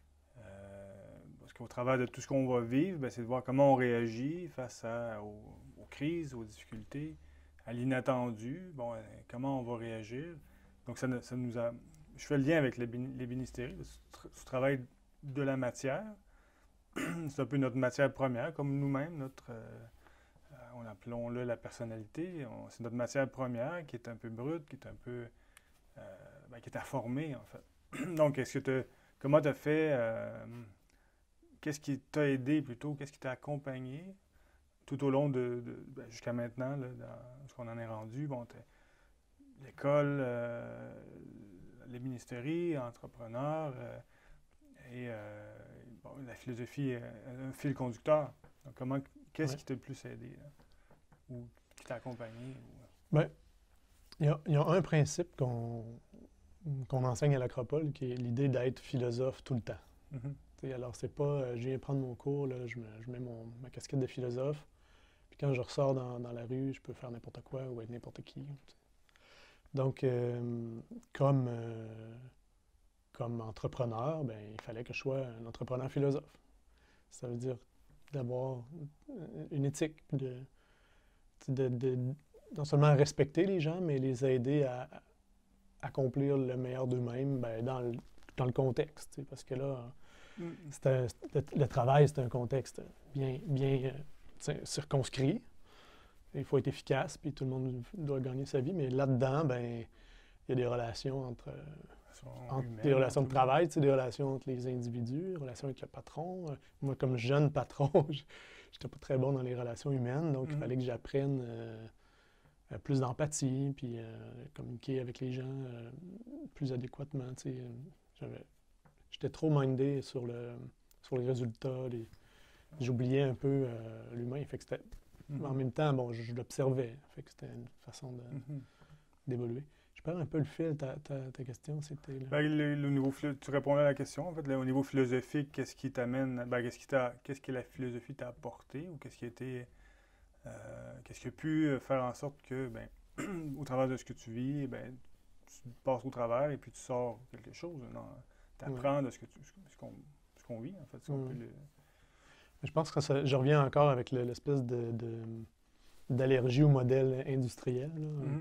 Parce qu'au travers de tout ce qu'on va vivre, c'est de voir comment on réagit face aux crises, aux difficultés, à l'inattendu. Bon, comment on va réagir. Donc, ça nous a... Je fais le lien avec l'ébénisterie, ce travail de la matière. C'est un peu notre matière première, comme nous-mêmes, appelons-le la personnalité. C'est notre matière première qui est un peu brute, qui est un peu... qui est à former, en fait. Donc, comment tu as fait... qu'est-ce qui t'a aidé, plutôt? Qu'est-ce qui t'a accompagné tout au long jusqu'à maintenant, là, dans ce qu'on en est rendu? Bon, l'école, l'ébénisterie, entrepreneur, et la philosophie, un fil conducteur. Donc, qu'est-ce qui t'a le plus aidé, là? Ou qui t'a accompagné? Bien, il y a un principe qu'on enseigne à l'Acropole, qui est l'idée d'être philosophe tout le temps. Alors, c'est pas, je viens prendre mon cours, là, je mets ma casquette de philosophe, puis quand je ressors dans la rue, je peux faire n'importe quoi ou être n'importe qui. Donc, comme entrepreneur, il fallait que je sois un entrepreneur philosophe. Ça veut dire d'avoir une éthique, non seulement respecter les gens, mais les aider à accomplir le meilleur d'eux-mêmes dans le contexte. Parce que là, le travail, c'est un contexte bien circonscrit. Il faut être efficace, puis tout le monde doit gagner sa vie. Mais là-dedans, ben, il y a des relations entre des relations de travail, des relations entre les individus, des relations avec le patron. Moi, comme jeune patron, j'étais pas très bon dans les relations humaines, donc il fallait que j'apprenne plus d'empathie, puis communiquer avec les gens plus adéquatement. J'étais trop mindé sur les résultats. J'oubliais un peu l'humain. Fait que c'était, en même temps, bon, je l'observais. Fait que c'était une façon d'évoluer. Je perds un peu le fil. Ta question, c'était... Ben, tu répondais à la question. En fait, au niveau philosophique, qu'est-ce qui t'amène... Ben, qu'est-ce que la philosophie t'a apporté ou qu'est-ce qui a pu faire en sorte que, ben, au travers de ce que tu vis, ben, tu passes au travers et puis tu sors quelque chose. Tu apprends de ce qu'on vit, en fait. Je pense que je reviens encore avec l'espèce d'allergie au modèle industriel.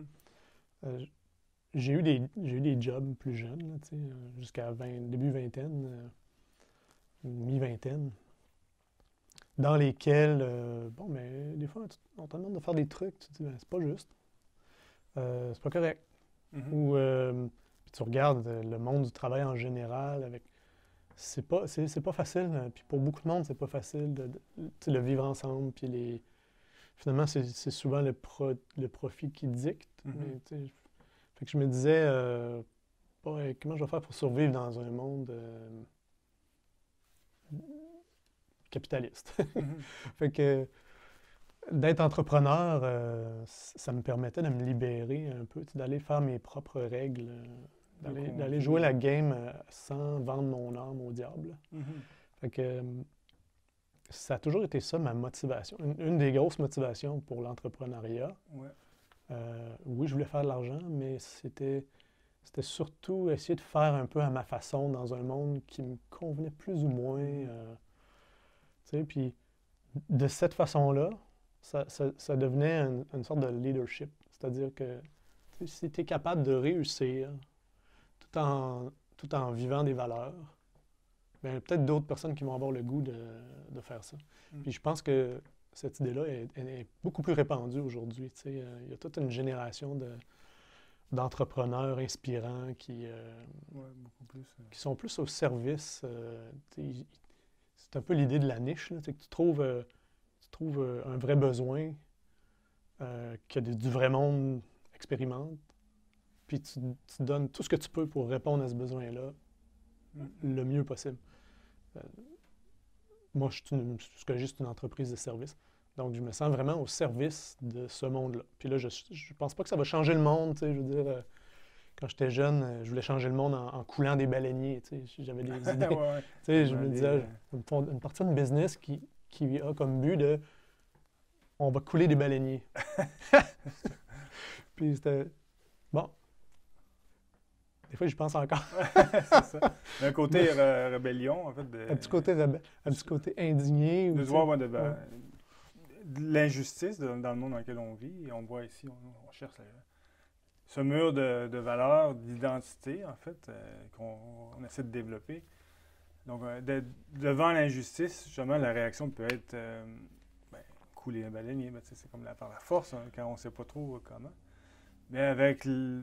J'ai eu des jobs plus jeunes, là, jusqu'à début vingtaine, mi-vingtaine, dans lesquels, bon, mais des fois, on te demande de faire des trucs, tu te dis, ben, c'est pas juste, c'est pas correct. Ou puis tu regardes le monde du travail en général, c'est pas facile, puis pour beaucoup de monde, c'est pas facile de vivre ensemble, puis finalement, c'est souvent le profit qui dicte. Mais, fait que je me disais, comment je vais faire pour survivre dans un monde capitaliste? Fait que d'être entrepreneur, ça me permettait de me libérer un peu, d'aller faire mes propres règles, d'aller jouer la game sans vendre mon âme au diable. Fait que ça a toujours été ça ma motivation. Une des grosses motivations pour l'entrepreneuriat. Oui, je voulais faire de l'argent, mais c'était surtout essayer de faire un peu à ma façon dans un monde qui me convenait plus ou moins. Puis de cette façon-là, ça devenait une sorte de leadership. C'est-à-dire que si tu es capable de réussir tout en vivant des valeurs, bien, peut-être d'autres personnes qui vont avoir le goût de faire ça. Puis je pense que cette idée-là est beaucoup plus répandue aujourd'hui. Il y a toute une génération d'entrepreneurs inspirants qui sont plus au service. C'est un peu l'idée de la niche, là, que tu trouves un vrai besoin que du vrai monde expérimente, puis tu donnes tout ce que tu peux pour répondre à ce besoin-là le mieux possible. Moi, ce que j'ai, c'est une entreprise de service. Donc, je me sens vraiment au service de ce monde-là. Puis là, je pense pas que ça va changer le monde. Je veux dire, quand j'étais jeune, je voulais changer le monde en coulant des baleiniers. J'avais des idées. Je me disais, une partie de business qui a comme but de on va couler des baleiniers. Puis c'était bon. Des fois, j'y pense encore. C'est ça. Un côté rébellion, en fait. Un petit côté rebelle, un petit côté indigné. De voir de l'injustice dans le monde dans lequel on vit. Et on voit ici, on cherche ce mur de valeurs, d'identité, en fait, qu'on essaie de développer. Donc, devant l'injustice, justement, la réaction peut être couler un baleinier. C'est comme par la force, quand on ne sait pas trop comment. Mais avec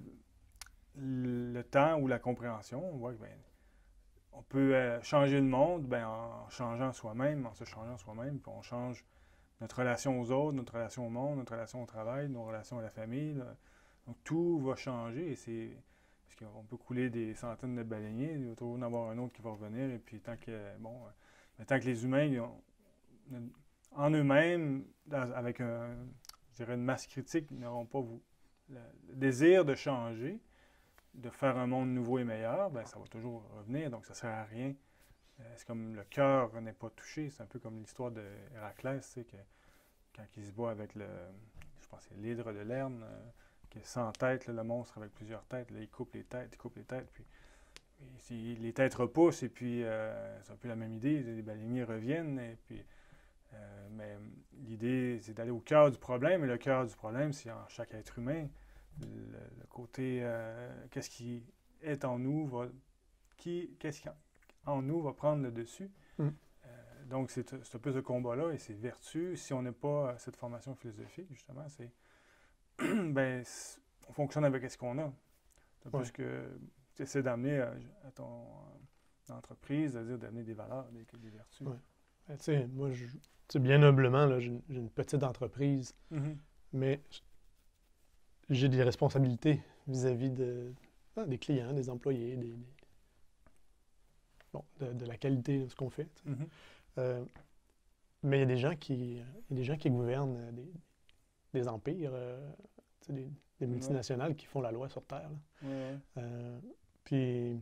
le temps ou la compréhension, on voit que on peut changer le monde en changeant soi-même, en se changeant soi-même, puis on change notre relation aux autres, notre relation au monde, notre relation au travail, nos relations à la famille. Là. Donc tout va changer et parce qu'on peut couler des centaines de baleiniers, il va toujours en avoir un autre qui va revenir et puis tant que les humains en eux-mêmes, avec je dirais une masse critique, n'auront pas le désir de changer, de faire un monde nouveau et meilleur, ça va toujours revenir, donc ça ne sert à rien. C'est comme le cœur n'est pas touché, c'est un peu comme l'histoire d'Héraclès, que quand il se bat avec je pense que c'est l'hydre de Lerne, qui est 100 têtes, le monstre avec plusieurs têtes, là, il coupe les têtes, puis les têtes repoussent, et puis c'est un peu la même idée, les baleiniers reviennent, et puis mais l'idée, c'est d'aller au cœur du problème, et le cœur du problème, c'est en chaque être humain. Le côté, qu'est-ce qui est en nous, qu'est-ce qui en nous va prendre le dessus. donc, c'est un peu ce combat-là et ces vertus. Si on n'a pas cette formation philosophique, justement, c'est ben, on fonctionne avec ce qu'on a. C'est un peu Ouais. ce que tu essaies d'amener à ton entreprise, c'est-à-dire d'amener des valeurs, des vertus. Ouais. Tu sais, moi, tu sais, bien humblement, là, j'ai une petite entreprise, Mhm. mais j'ai des responsabilités vis-à-vis des clients, des employés, de la qualité de ce qu'on fait. Tu sais. Mhm. Mais il y a des gens qui gouvernent des empires, tu sais, des Ouais. multinationales qui font la loi sur Terre. Là. Ouais. Puis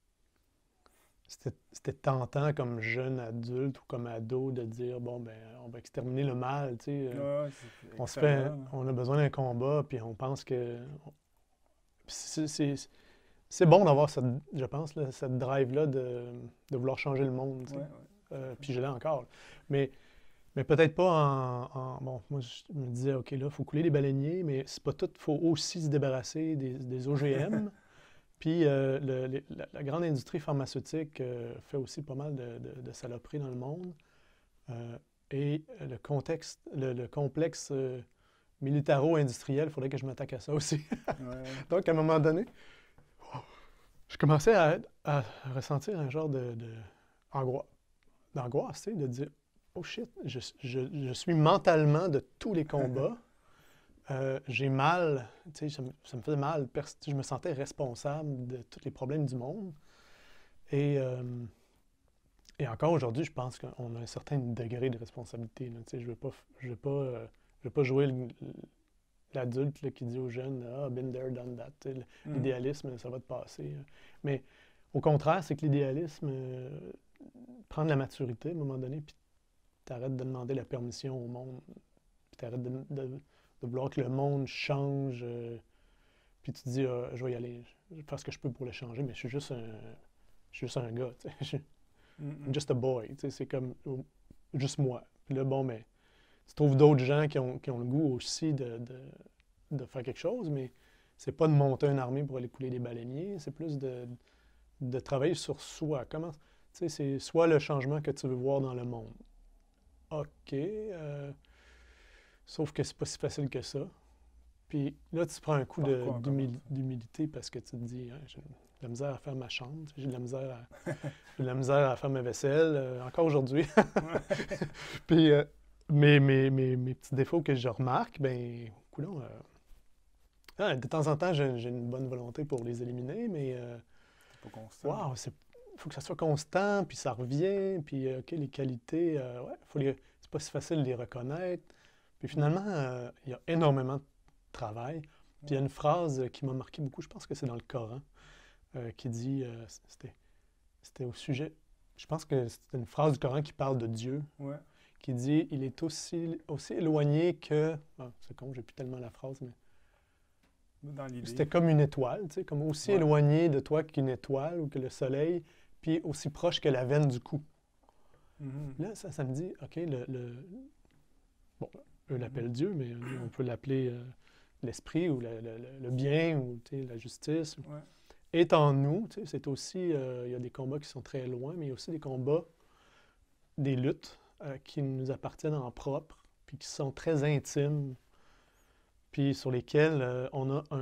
c'était tentant comme jeune adulte ou comme ado de dire bon ben on va exterminer le mal, tu sais. Ouais, c'est extérieur, là. On a besoin d'un combat, puis on pense que puis c'est bon d'avoir je pense là, cette drive-là de vouloir changer le monde, tu sais. Ouais. Puis je l'ai encore. Là. Mais peut-être pas bon, moi je me disais OK là, il faut couler les baleiniers, mais c'est pas tout, il faut aussi se débarrasser des OGM. Puis la grande industrie pharmaceutique fait aussi pas mal de saloperies dans le monde. Et le complexe militaro-industriel, il faudrait que je m'attaque à ça aussi. Ouais. Donc, à un moment donné, je commençais à ressentir un genre d'angoisse, tu sais, de dire « Oh shit, je suis mentalement de tous les combats. J'ai mal, tu sais, ça me faisait mal. Je me sentais responsable de tous les problèmes du monde. Et encore aujourd'hui, je pense qu'on a un certain degré de responsabilité. Là. Tu sais, je veux pas jouer l'adulte là, qui dit aux jeunes « Ah, been there, done that. » L'idéalisme, ça va te passer. Mais au contraire, c'est que l'idéalisme prend de la maturité à un moment donné, puis tu arrêtes de demander la permission au monde, puis tu arrêtes de vouloir que le monde change, puis tu te dis, je vais y aller, je vais faire ce que je peux pour le changer, mais je suis juste un gars, tu sais. Je suis just a boy, tu sais, c'est comme juste moi. Puis là, bon, mais tu trouves d'autres gens qui ont le goût aussi de faire quelque chose, mais c'est pas de monter une armée pour aller couler des baleiniers, c'est plus de travailler sur soi. Comment, tu sais, c'est soit le changement que tu veux voir dans le monde. OK, sauf que c'est pas si facile que ça. Puis là, tu prends un coup d'humilité parce que tu te dis, hein, j'ai de la misère à faire ma chambre, j'ai de la misère à faire ma vaisselle, encore aujourd'hui. Puis mes petits défauts que je remarque, ben, coudonc, de temps en temps, j'ai une bonne volonté pour les éliminer, mais C'est pas constant. wow, faut que ça soit constant, puis ça revient, puis OK, les qualités, c'est pas si facile de les reconnaître. Puis finalement, il y a énormément de travail. Puis il y a une phrase qui m'a marqué beaucoup, je pense que c'est dans le Coran, qui dit, c'était au sujet, je pense que c'était une phrase du Coran qui parle de Dieu, Ouais. qui dit, il est aussi éloigné que, c'est con, j'ai plus tellement la phrase, mais Dans l'idée. c'était comme une étoile, tu sais, comme aussi éloigné de toi qu'une étoile ou que le soleil, puis aussi proche que la veine du cou. Mm-hmm. Là, ça me dit, OK, bon, eux l'appellent Dieu, mais on peut l'appeler l'esprit ou le bien ou la justice. Ouais. Est en nous, c'est aussi, il y a des combats qui sont très loin, mais il y a aussi des combats, des luttes qui nous appartiennent en propre, puis qui sont très intimes, puis sur lesquels on a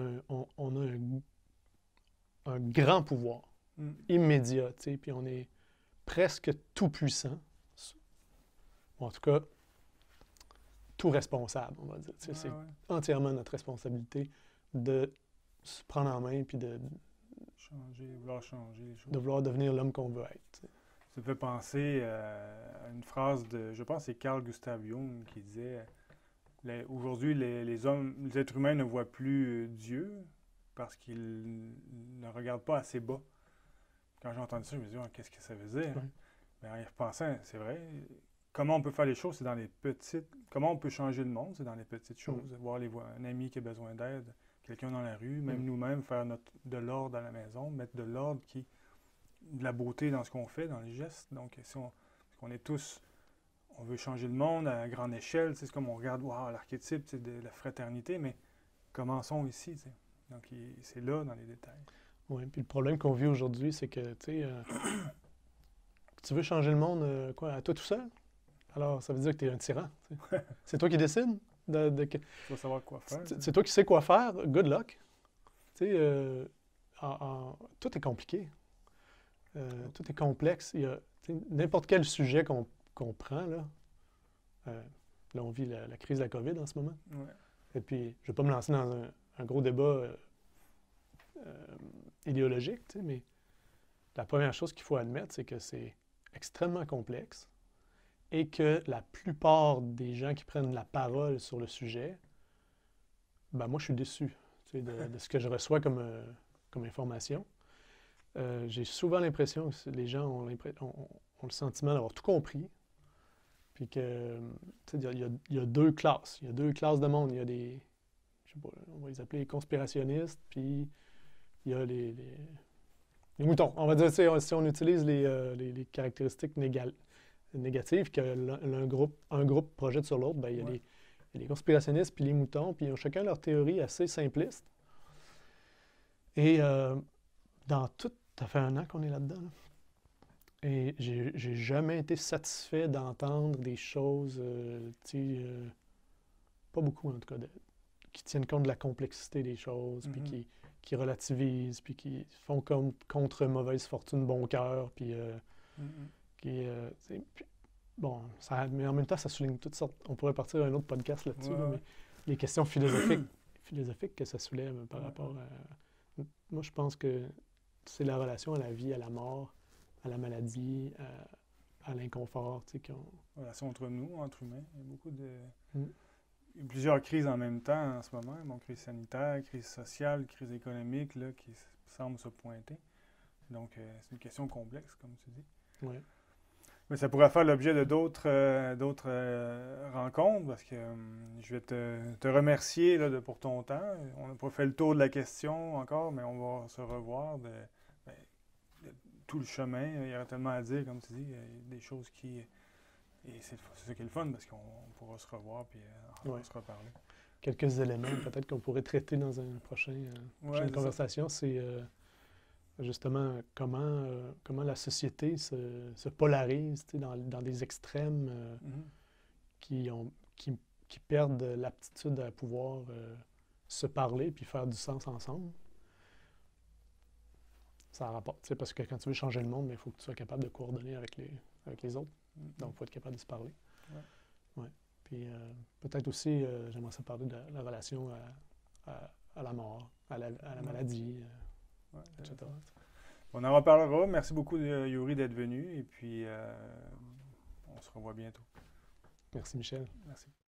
un grand pouvoir immédiat, puis on est presque tout puissant, ou en tout cas tout responsable, on va dire. C'est entièrement notre responsabilité de se prendre en main puis vouloir changer les choses. De vouloir devenir l'homme qu'on veut être. T'sais. Ça me fait penser à une phrase je pense que c'est Carl Gustav Jung qui disait aujourd'hui les êtres humains ne voient plus Dieu parce qu'ils ne regardent pas assez bas. Quand j'ai entendu ça, je me dis qu'est-ce que ça veut dire? Mais en y repensant, c'est vrai. Comment on peut faire les choses, c'est dans les petites... Comment on peut changer le monde, c'est dans les petites choses. Voir un ami qui a besoin d'aide, quelqu'un dans la rue, même nous-mêmes, faire de l'ordre à la maison, mettre de l'ordre, de la beauté dans ce qu'on fait, dans les gestes. Donc, si on est tous... On veut changer le monde à grande échelle, c'est comme on regarde l'archétype de la fraternité, mais commençons ici. T'sais. Donc, c'est là, dans les détails. Oui, puis le problème qu'on vit aujourd'hui, c'est que, tu sais... tu veux changer le monde, quoi, à toi tout seul? Alors, ça veut dire que tu es un tyran. C'est toi qui décides. Tu vas savoir quoi faire. C'est toi qui sais quoi faire. Good luck. Tu sais, tout est compliqué. Tout est complexe. Il y a n'importe quel sujet qu'on prend, là. Là, on vit la crise de la COVID en ce moment. Ouais. Et puis, je ne vais pas me lancer dans un gros débat idéologique, tu sais, mais la première chose qu'il faut admettre, c'est que c'est extrêmement complexe et que la plupart des gens qui prennent la parole sur le sujet, ben moi, je suis déçu, tu sais, de ce que je reçois comme information. J'ai souvent l'impression que les gens ont le sentiment d'avoir tout compris, puis que, tu sais, il y a deux classes. Il y a deux classes de monde. Il y a des, je sais pas, on va les appeler les conspirationnistes, puis il y a les moutons. On va dire, si on utilise les caractéristiques négatives un groupe projette sur l'autre, ben, il y a les conspirationnistes puis les moutons, puis ils ont chacun leur théorie assez simpliste. Et dans tout, ça fait 1 an qu'on est là-dedans. Là. Et j'ai jamais été satisfait d'entendre des choses, pas beaucoup en tout cas, qui tiennent compte de la complexité des choses, puis qui relativisent, puis qui font comme contre mauvaise fortune bon cœur, puis bon, mais en même temps, ça souligne toutes sortes. On pourrait partir un autre podcast là-dessus, mais les questions philosophiques que ça soulève par rapport à. Moi, je pense que c'est la relation à la vie, à la mort, à la maladie, à l'inconfort. La relation entre nous, entre humains. Il y a beaucoup de. Il y a plusieurs crises en même temps en ce moment. Bon, crise sanitaire, crise sociale, crise économique là, qui semblent se pointer. Donc, c'est une question complexe, comme tu dis. Oui. Mais ça pourrait faire l'objet de d'autres rencontres parce que je vais te remercier là, pour ton temps. On n'a pas fait le tour de la question encore, mais on va se revoir de tout le chemin. Il y aura tellement à dire, comme tu dis. Il y a des choses qui... Et c'est ça qui est le fun parce qu'on pourra se revoir et se reparler. Quelques éléments peut-être qu'on pourrait traiter dans une prochaine conversation, c'est justement comment la société se polarise dans des extrêmes qui perdent l'aptitude à pouvoir se parler puis faire du sens ensemble. Ça rapporte, parce que quand tu veux changer le monde, il faut que tu sois capable de coordonner avec les autres. Donc, il faut être capable de se parler. Ouais. Puis peut-être aussi, j'aimerais ça parler de la relation à la mort, à la maladie, etc. On en reparlera. Merci beaucoup, Yuri, d'être venu. Et puis, on se revoit bientôt. Merci, Michel. Merci.